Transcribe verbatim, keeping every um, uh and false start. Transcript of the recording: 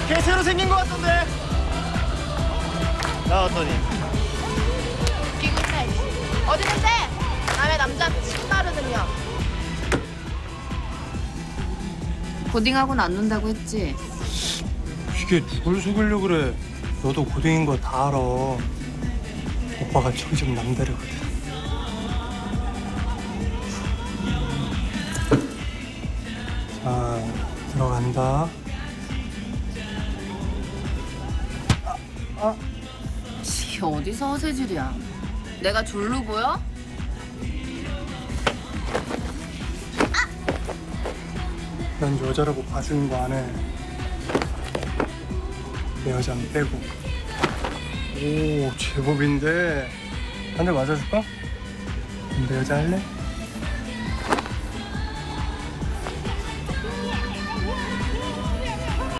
걔 새로 생긴 것 같던데. 나왔더니. 웃기고 있네. 어디 있는데? 남의 남자한테 침 바르느냐. 고딩하고는 안 논다고 했지? 이게 누굴 속이려고 그래. 너도 고딩인 거 다 알아. 오빠가 저기 좀 남다르거든. 자, 들어간다. 아, 아. 이게 어디서 허세질이야? 내가 졸로 보여? 난 여자라고 봐주는 거 안 해. 내 여자는 빼고. 오, 제법인데. 한 대 맞아줄까? 내 여자 할래?